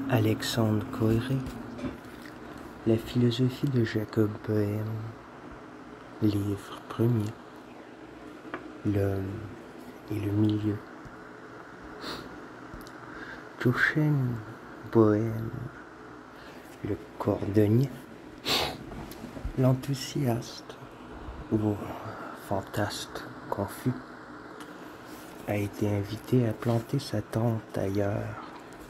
Alexandre Koyré, La philosophie de Jacob Böhme, livre premier, L'homme et le milieu. Jochen Böhme, le cordonnier, l'enthousiaste ou fantasque confus, a été invité à planter sa tente ailleurs.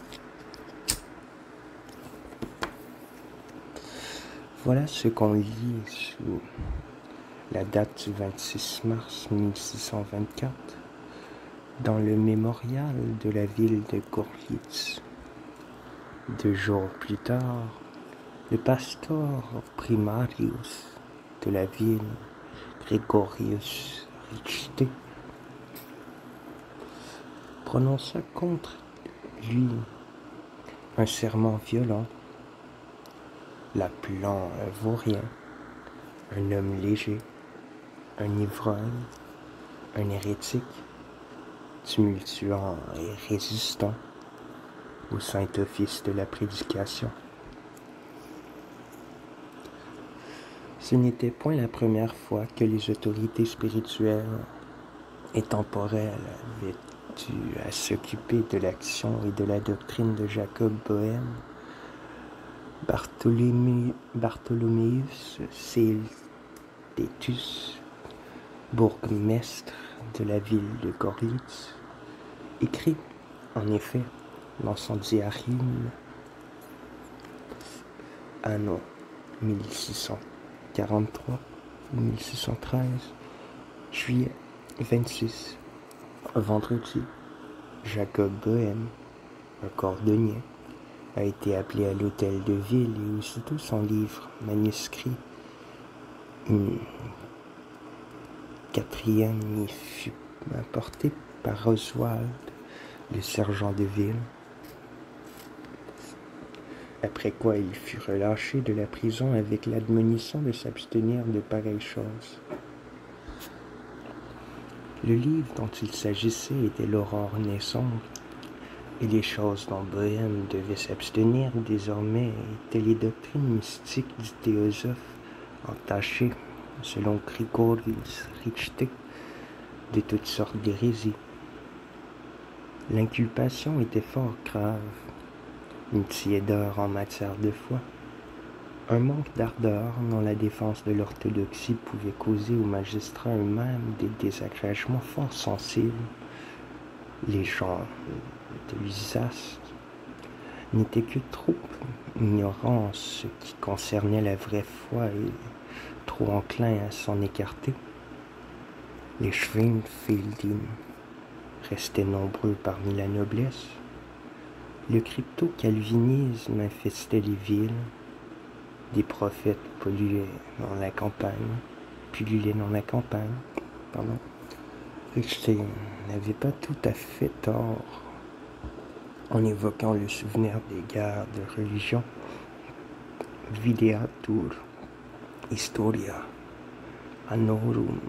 Voilà ce qu'on lit sous la date du 26 mars 1624 dans le mémorial de la ville de Görlitz. 2 jours plus tard, le pasteur primarius de la ville, Gregorius Richter, prononça contre lui un serment violent, l'appelant un vaurien, un homme léger, un ivrogne, un hérétique, tumultuant et résistant au saint office de la prédication. Ce n'était point la première fois que les autorités spirituelles et temporelles avaient eu à s'occuper de l'action et de la doctrine de Jacob Böhme. Bartholoméus Cældetus, bourgmestre de la ville de Görlitz, écrit en effet dans son diaryme anno 1643-1613, juillet 26, vendredi, Jacob Böhme, un cordonnier, a été appelé à l'hôtel de ville et aussitôt son livre manuscrit, une quatrième, y fut apporté par Oswald, le sergent de ville, après quoi il fut relâché de la prison avec l'admonition de s'abstenir de pareilles choses. Le livre dont il s'agissait était l'aurore naissante, et les choses dont Böhme devait s'abstenir désormais étaient les doctrines mystiques du théosophe entaché, selon Gregorius Richter, de toutes sortes d'hérésies. L'inculpation était fort grave, une tiédeur en matière de foi, un manque d'ardeur dans la défense de l'orthodoxie pouvait causer aux magistrats eux-mêmes des désagrégements fort sensibles. Les gens de l'Usace n'étaient que trop ignorants en ce qui concernait la vraie foi et trop enclins à s'en écarter. Les Schweinfälden restaient nombreux parmi la noblesse. Le crypto-calvinisme infestait les villes. Des prophètes pullulaient dans la campagne. Richter n'avait pas tout à fait tort en évoquant le souvenir des guerres de religion. Videatur Historia Annorum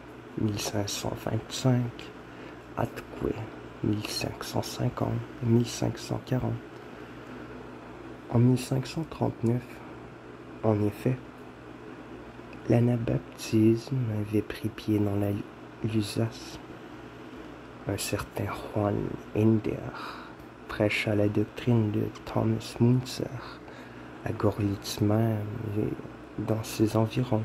1525 atque 1550-1540. En 1539, en effet, l'anabaptisme avait pris pied dans la Lusace. Un certain Juan Ender prêcha la doctrine de Thomas Müntzer à Görlitz même et dans ses environs.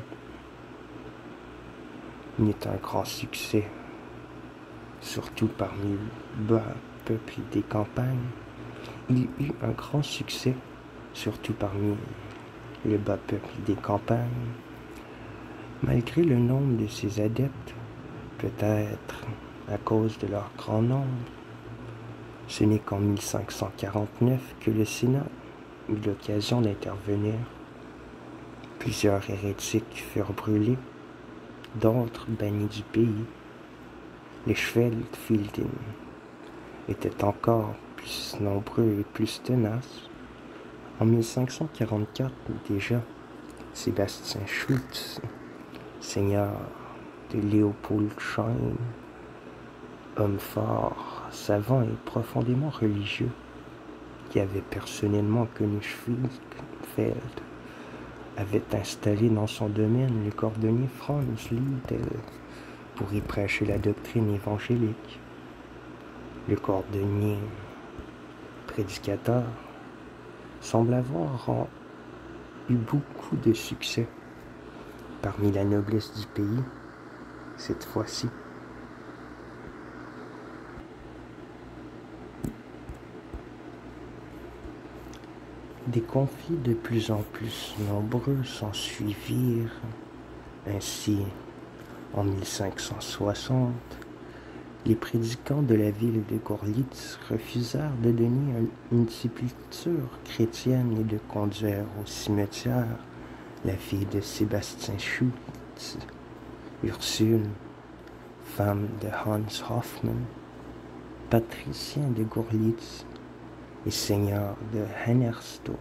Il eut un grand succès, surtout parmi le bas peuple des campagnes. Il eut un grand succès, surtout parmi le bas peuple des campagnes. Malgré le nombre de ses adeptes, peut-être à cause de leur grand nombre, ce n'est qu'en 1549 que le Sénat eut l'occasion d'intervenir. Plusieurs hérétiques furent brûlés, d'autres bannis du pays. Les Schweinfälden étaient encore plus nombreux et plus tenaces. En 1544 déjà, Sébastien Schultz, seigneur de Leopoldsheim, homme fort, savant et profondément religieux, qui avait personnellement connu Schwiegfeld, avait installé dans son domaine le cordonnier Franz Liedel pour y prêcher la doctrine évangélique. Le cordonnier prédicateur semble avoir eu beaucoup de succès parmi la noblesse du pays cette fois-ci. Des conflits de plus en plus nombreux s'ensuivirent. Ainsi, en 1560, les prédicants de la ville de Gorlitz refusèrent de donner une sépulture chrétienne et de conduire au cimetière la fille de Sébastien Schütz, Ursule, femme de Hans Hoffmann, patricien de Gorlitz et seigneur de Hennersdorf.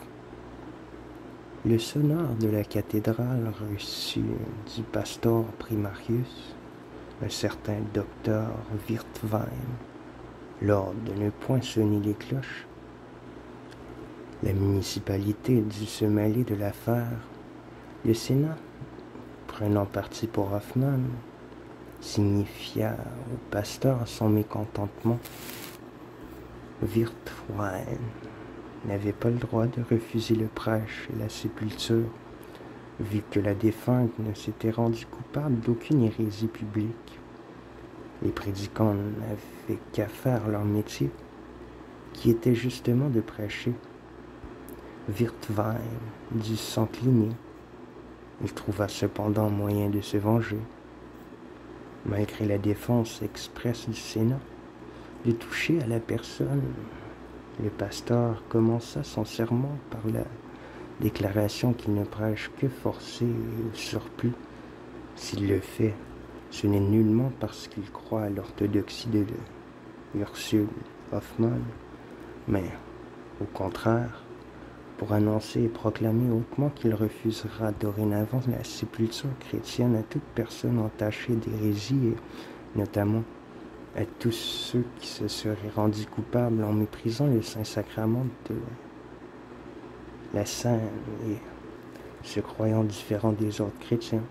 Le sonneur de la cathédrale reçut du pasteur primarius, un certain docteur Wirtwein, l'ordre de ne point sonner les cloches. La municipalité dut se mêler de l'affaire. Le Sénat, prenant parti pour Hoffmann, signifia au pasteur son mécontentement. Wirtwein n'avait pas le droit de refuser le prêche et la sépulture, vu que la défunte ne s'était rendue coupable d'aucune hérésie publique. Les prédicants n'avaient qu'à faire leur métier, qui était justement de prêcher. Wirtwein dut s'incliner. Il trouva cependant moyen de se venger. Malgré la défense expresse du Sénat, de toucher à la personne, le pasteur commença son sermon par la déclaration qu'il ne prêche que forcé et au surplus. S'il le fait, ce n'est nullement parce qu'il croit à l'orthodoxie de Ursule Hoffmann, mais au contraire, pour annoncer et proclamer hautement qu'il refusera dorénavant la sépulture chrétienne à toute personne entachée d'hérésie et notamment à tous ceux qui se seraient rendus coupables en méprisant le Saint-Sacrement de la Sainte et se croyant différents des autres chrétiens.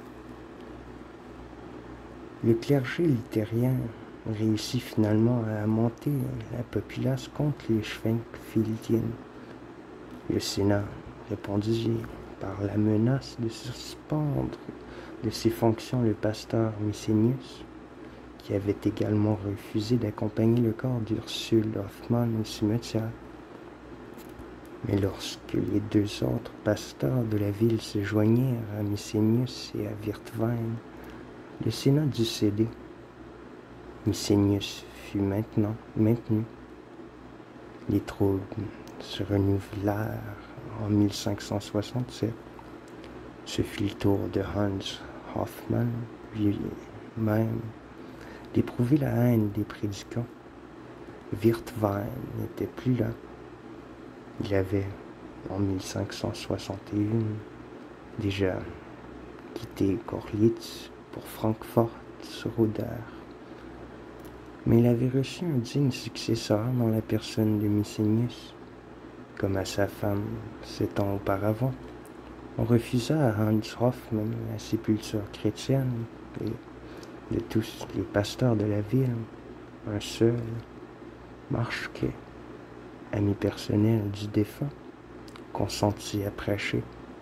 Le clergé luthérien réussit finalement à monter la populace contre les Schwenkfeldiens. Le Sénat répondit par la menace de suspendre de ses fonctions le pasteur Micenius, qui avait également refusé d'accompagner le corps d'Ursule Hoffmann au cimetière. Mais lorsque les deux autres pasteurs de la ville se joignirent à Micenius et à Wirtwein, le Sénat dut céder. Micenius fut maintenant maintenu. Les troubles se renouvelèrent en 1567. Ce fut le tour de Hans Hoffmann lui-même d'éprouver la haine des prédicants. Wirtwein n'était plus là. Il avait, en 1561, déjà quitté Gorlitz pour Francfort-sur-Oder. Mais il avait reçu un digne successeur dans la personne de Micenius. Comme à sa femme 7 ans auparavant, on refusa à Hans Hoffmann la sépulture chrétienne et de tous les pasteurs de la ville, un seul, Marschke, ami personnel du défunt, consentit à prêcher.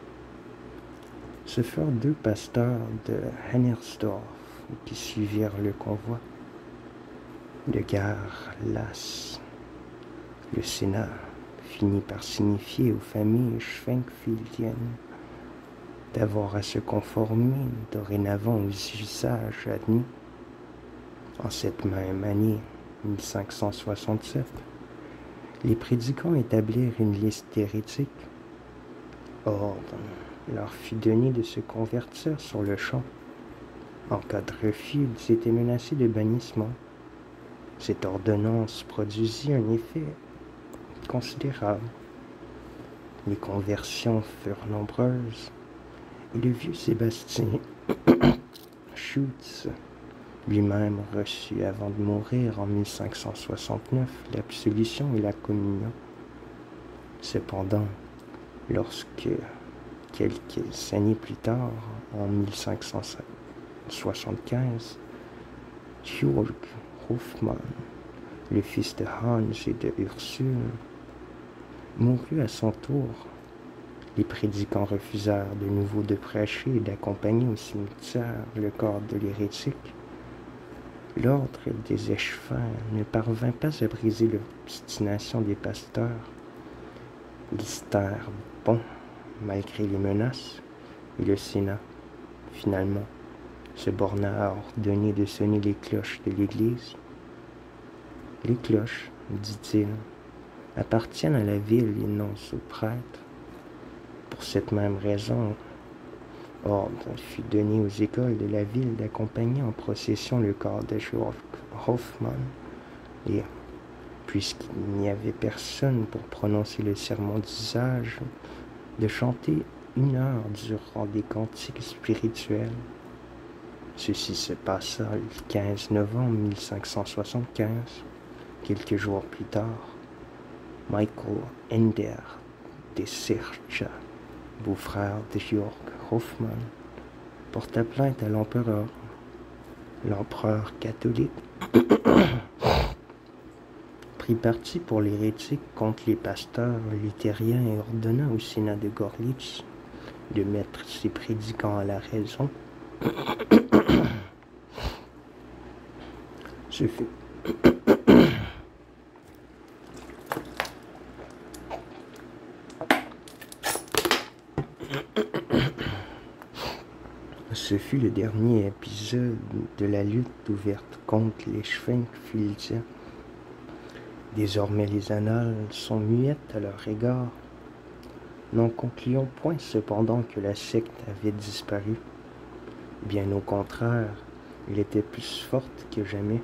Ce furent 2 pasteurs de Hennersdorf qui suivirent le convoi. De gare lasse, le Sénat finit par signifier aux familles schwenkfeldiennes d'avoir à se conformer dorénavant aux usages admis. En cette même année, 1567, les prédicants établirent une liste d'hérétiques. Ordre leur fut donné de se convertir sur le champ. En cas de refus, ils étaient menacés de bannissement. Cette ordonnance produisit un effet considérable. Les conversions furent nombreuses et le vieux Sébastien Schütz lui-même reçut avant de mourir en 1569 l'absolution et la communion. Cependant, lorsque, quelques années plus tard, en 1575, Georg Hofmann, le fils de Hans et de Ursule, mourut à son tour, les prédicants refusèrent de nouveau de prêcher et d'accompagner au cimetière le corps de l'hérétique. L'ordre des échevins ne parvint pas à briser l'obstination des pasteurs. Ils se tinrent bon malgré les menaces, et le Sénat, finalement, se borna à ordonner de sonner les cloches de l'Église. Les cloches, dit-il, appartiennent à la ville et non aux prêtres. Pour cette même raison, ordre fut donné aux écoles de la ville d'accompagner en procession le corps de Georg Hofmann, et puisqu'il n'y avait personne pour prononcer le sermon d'usage, de chanter 1 heure durant des cantiques spirituels. Ceci se passa le 15 novembre 1575. Quelques jours plus tard, Michael Ender de Sercha, beau-frère de Georg Hofmann, porta plainte à l'empereur. L'empereur catholique prit parti pour l'hérétique contre les pasteurs luthériens et ordonna au Sénat de Görlitz de mettre ses prédicants à la raison. Ce fut Ce fut le dernier épisode de la lutte ouverte contre les Schwenkfeldiens. Désormais les annales sont muettes à leur égard. N'en concluons point cependant que la secte avait disparu. Bien au contraire, elle était plus forte que jamais.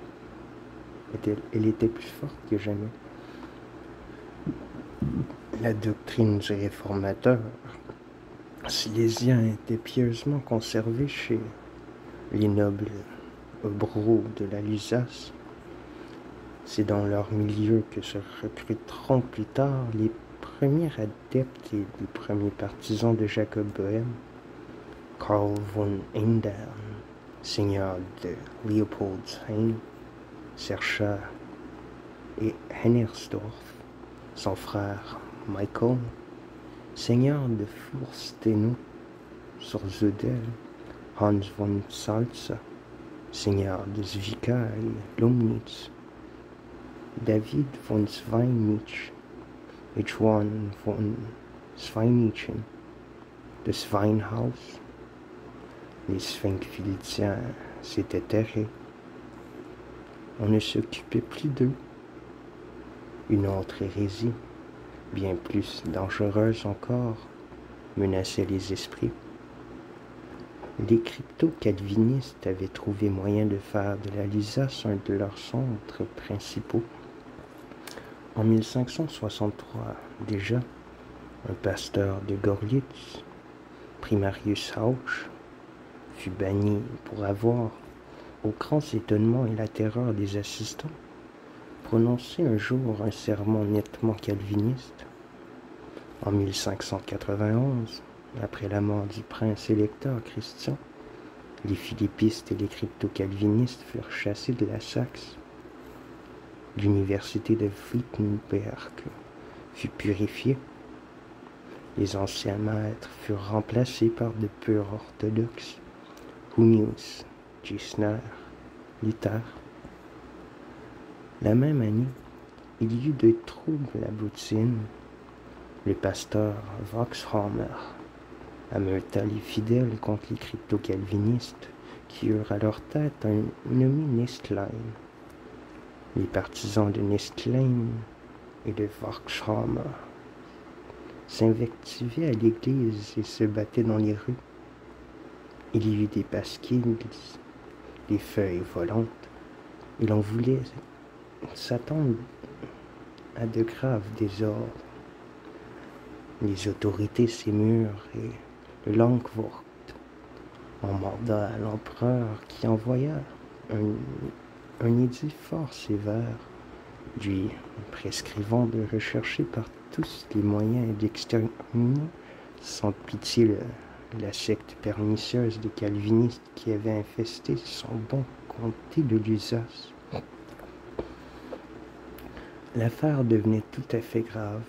La doctrine du réformateur silésien était pieusement conservée chez les nobles hobereaux de la Lusace. C'est dans leur milieu que se recruteront plus tard les premiers adeptes et les premiers partisans de Jacob Bohème. Karl von Indern, seigneur de Leopoldshain, Sercha et Hennersdorf, son frère Michael, seigneur de Fürstenau sur Zödel, Hans von Salza, seigneur de Zwickau et Lumnitz, David von Schweinitsch et Johann von Schweinitschen de Schweinhaus. Les Schwenkfeldiens s'étaient terrés. On ne s'occupait plus d'eux. Une autre hérésie, bien plus dangereuse encore, menaçait les esprits. Les crypto-calvinistes avaient trouvé moyen de faire de la Lusace un de leurs centres principaux. En 1563, déjà, un pasteur de Görlitz, Primarius Hausch, fut banni pour avoir, au grand étonnement et la terreur des assistants, prononcé un jour un sermon nettement calviniste. En 1591, après la mort du prince électeur Christian, les philippistes et les crypto-calvinistes furent chassés de la Saxe. L'université de Wittenberg fut purifiée. Les anciens maîtres furent remplacés par de purs orthodoxes, Hunius, Gisner, Luther. La même année, il y eut des troubles à Boutine. Le pasteur Voxhammer ameuta les fidèles contre les crypto-calvinistes qui eurent à leur tête un nommé Nestlein. Les partisans de Nestlein et de Voxhammer s'invectivaient à l'église et se battaient dans les rues. Il y eut des pasquilles, des feuilles volantes, et l'on voulait s'attendre à de graves désordres. Les autorités s'émurent et le Landvogt en mandat à l'empereur qui envoya un édit fort sévère lui prescrivant de rechercher par tous les moyens d'exterminer sans pitié la secte pernicieuse des calvinistes qui avait infesté son bon comté de Lusace. L'affaire devenait tout à fait grave.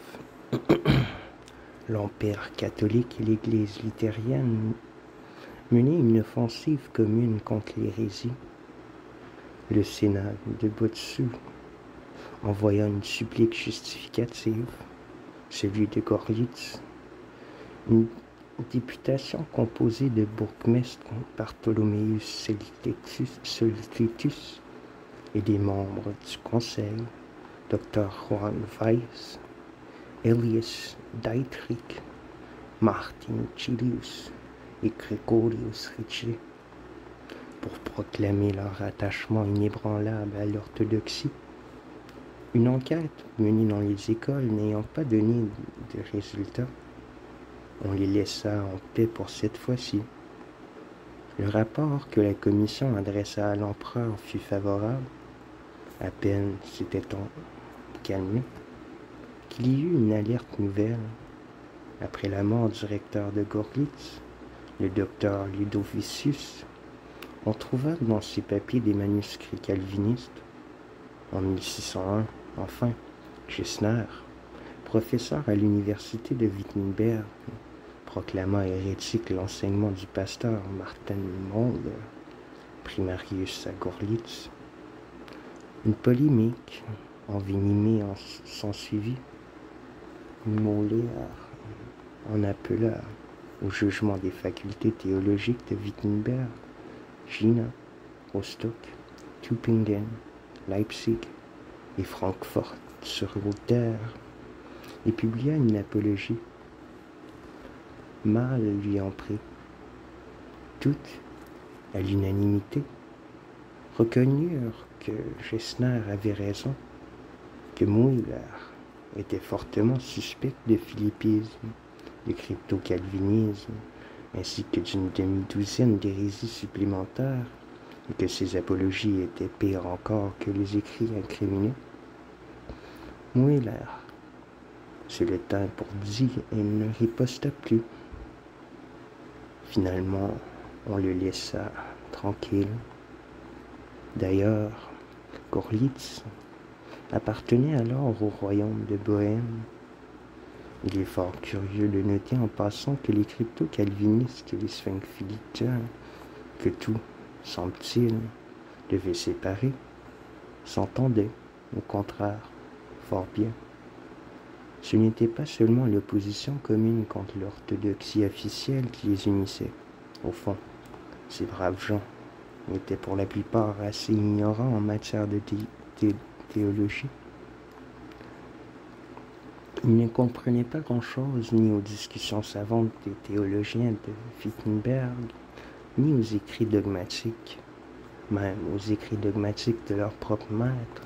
L'Empire catholique et l'Église luthérienne menaient une offensive commune contre l'hérésie. Le Sénat de Botsu envoya une supplique justificative, celui de Gorlitz, une députation composée de bourgmestres Bartholomeus Solitius et des membres du conseil, Dr. Juan Weiss, Elias Dietrich, Martin Chilius et Gregorius Ricci, pour proclamer leur attachement inébranlable à l'orthodoxie. Une enquête menée dans les écoles n'ayant pas donné de résultats, on les laissa en paix pour cette fois-ci. Le rapport que la commission adressa à l'empereur fut favorable. À peine s'était-on calmé qu'il y eut une alerte nouvelle. Après la mort du recteur de Gorlitz, le docteur Ludovicius, on trouva dans ses papiers des manuscrits calvinistes. En 1601, enfin, Gesner, professeur à l'université de Wittenberg, proclama hérétique l'enseignement du pasteur Martin Moll, primarius à Gorlitz. Une polémique envenimée s'ensuivit. Moller en appela au jugement des facultés théologiques de Wittenberg, Jena, Rostock, Tübingen, Leipzig et Francfort sur Luther et publia une apologie. Mal lui en prit. Toutes, à l'unanimité, reconnurent que Gesner avait raison, que Müller était fortement suspect de philippisme, de crypto-calvinisme, ainsi que d'une demi-douzaine d'hérésies supplémentaires, et que ses apologies étaient pires encore que les écrits incriminés. Müller se le tint pour dit et ne riposta plus. Finalement, on le laissa tranquille. D'ailleurs, Gorlitz appartenait alors au royaume de Bohême. Il est fort curieux de noter en passant que les crypto-calvinistes et les sphinxphilitiens, que tout, semble-t-il, devait séparer, s'entendaient, au contraire, fort bien. Ce n'était pas seulement l'opposition commune contre l'orthodoxie officielle qui les unissait. Au fond, ces braves gens étaient pour la plupart assez ignorants en matière de théologie. Ils ne comprenaient pas grand-chose ni aux discussions savantes des théologiens de Wittenberg, ni aux écrits dogmatiques, même aux écrits dogmatiques de leur propre maître.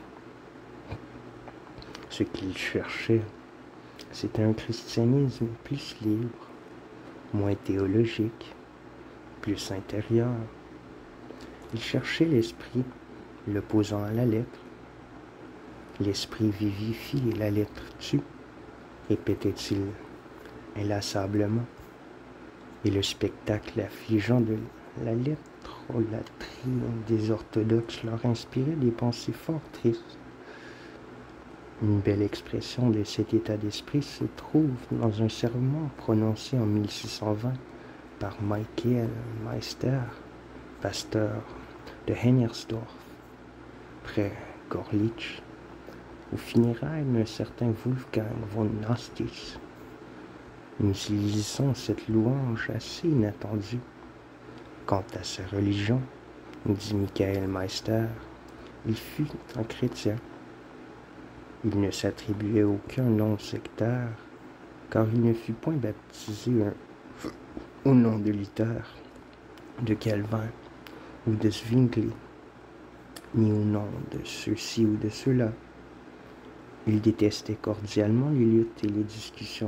Ce qu'ils cherchaient, c'était un christianisme plus libre, moins théologique, plus intérieur. Ils cherchaient l'esprit, l'opposant à la lettre. L'esprit vivifie et la lettre tue, répétait-il inlassablement. Et le spectacle affligeant de la lettrolatrie des orthodoxes leur inspirait des pensées fort tristes. Une belle expression de cet état d'esprit se trouve dans un sermon prononcé en 1620 par Michael Meister, pasteur de Hennersdorf, près Gorlitz, aux funérailles d'un certain Wolfgang von Nastis. Nous y lisons cette louange assez inattendue. Quant à sa religion, nous dit Michael Meister, il fut un chrétien. Il ne s'attribuait aucun nom sectaire, car il ne fut point baptisé au nom de Luther, de Calvin ou de Zwingli, ni au nom de ceux-ci ou de ceux-là. Il détestait cordialement les luttes et les discussions.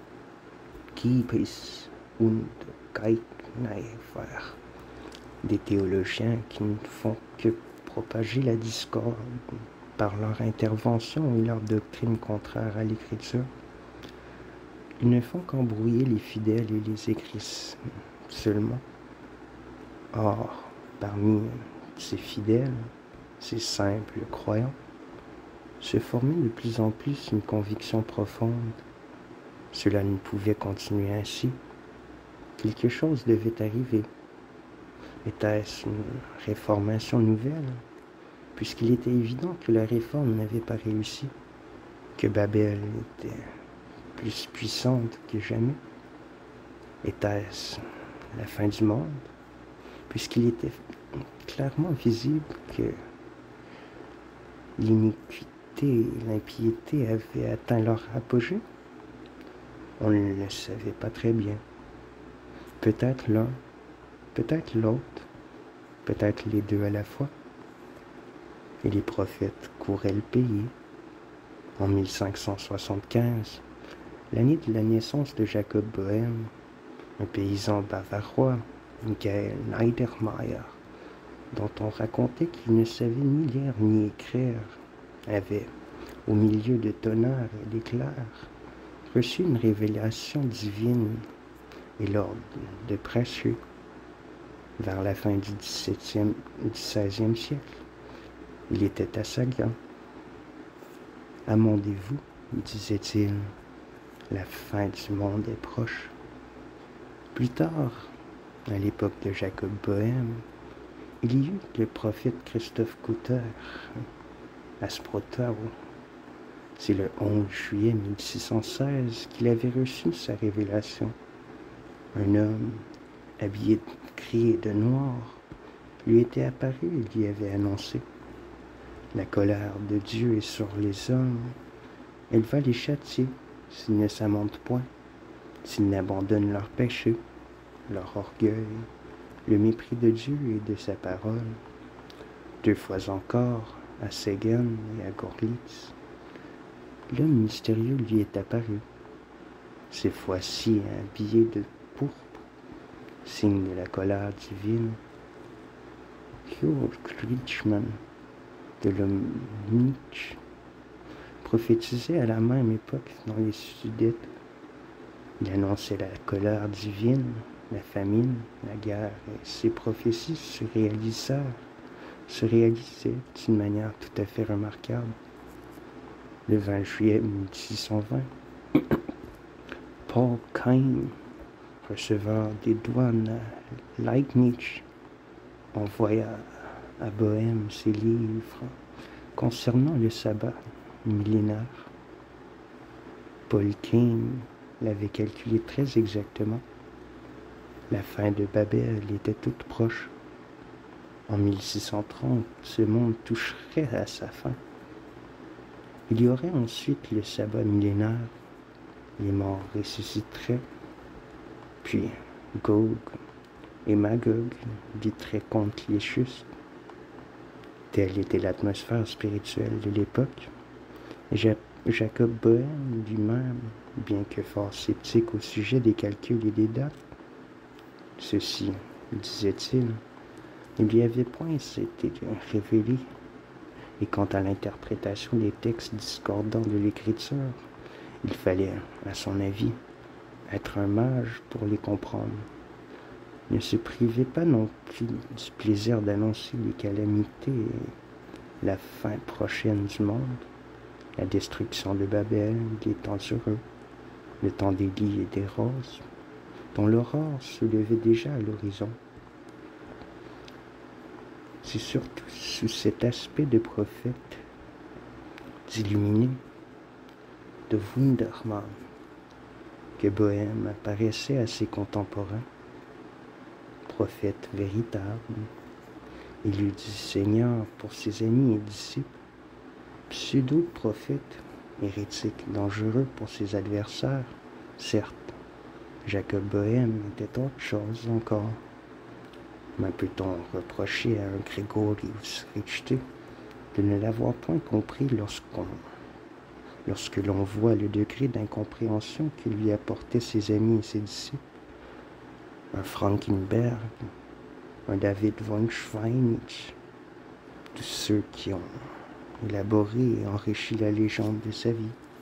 Kiepis und Geignefer, des théologiens qui ne font que propager la discorde par leur intervention et leur doctrine contraire à l'Écriture, ils ne font qu'embrouiller les fidèles et les écrits seulement. Or, parmi ces fidèles, ces simples croyants, se formait de plus en plus une conviction profonde. Cela ne pouvait continuer ainsi. Quelque chose devait arriver. Était-ce une réformation nouvelle, puisqu'il était évident que la réforme n'avait pas réussi, que Babel était plus puissante que jamais? Était-ce la fin du monde, puisqu'il était clairement visible que l'iniquité et l'impiété avaient atteint leur apogée? On ne le savait pas très bien. Peut-être l'un, peut-être l'autre, peut-être les deux à la fois. Et les prophètes couraient le pays. En 1575, l'année de la naissance de Jacob Bohème, un paysan bavarois, Michael Niedermayer, dont on racontait qu'il ne savait ni lire ni écrire, avait, au milieu de tonnerres et d'éclairs, reçu une révélation divine et l'ordre de prêcher vers la fin du XVIe siècle. Il était à Sagan. « Amendez-vous, disait-il, la fin du monde est proche. » Plus tard, à l'époque de Jacob Bohème, il y eut le prophète Christophe Couteur à Sprotau. C'est le 11 juillet 1616 qu'il avait reçu sa révélation. Un homme, habillé de gris et de noir, lui était apparu et lui avait annoncé: la colère de Dieu est sur les hommes. Elle va les châtier s'ils ne s'amendent point, s'ils n'abandonnent leur péché, leur orgueil, le mépris de Dieu et de sa parole. 2 fois encore, à Ségan et à Gorlitz, l'homme mystérieux lui est apparu, ces fois-ci habillé de pourpre, signe de la colère divine. Kurt Kretschmann de l'homme Nietzsche prophétisait à la même époque dans les Sudètes. Il annonçait la colère divine, la famine, la guerre, et ses prophéties se réalisaient d'une manière tout à fait remarquable. Le 20 juillet 1620, Paul Keim, receveur des douanes à Leibnitz, envoya à Bohème ses livres concernant le sabbat millénaire. Paul Keim l'avait calculé très exactement. La fin de Babel était toute proche. En 1630, ce monde toucherait à sa fin. Il y aurait ensuite le sabbat millénaire. Les morts ressusciteraient. Puis Gog et Magog lutteraient contre les justes. Telle était l'atmosphère spirituelle de l'époque. Jacob Bohème lui-même, bien que fort sceptique au sujet des calculs et des dates, ceci, disait-il, ne lui avait point été révélé. Et quant à l'interprétation des textes discordants de l'Écriture, il fallait, à son avis, être un mage pour les comprendre. Ne se privait pas non plus du plaisir d'annoncer les calamités et la fin prochaine du monde, la destruction de Babel, les temps heureux, le temps des lys et des roses, dont l'aurore se levait déjà à l'horizon. C'est surtout sous cet aspect de prophète, d'illuminé, de Wundermann, que Bohème apparaissait à ses contemporains. Prophète véritable, élu du Seigneur pour ses amis et disciples, pseudo-prophète, hérétique dangereux pour ses adversaires. Certes, Jacob Bohème était autre chose encore. Mais peut-on reprocher à un Gregorius Richter de ne l'avoir point compris lorsque l'on voit le degré d'incompréhension que lui apportaient ses amis et ses disciples? Un Frankenberg, un David von Schweinitz, tous ceux qui ont élaboré et enrichi la légende de sa vie.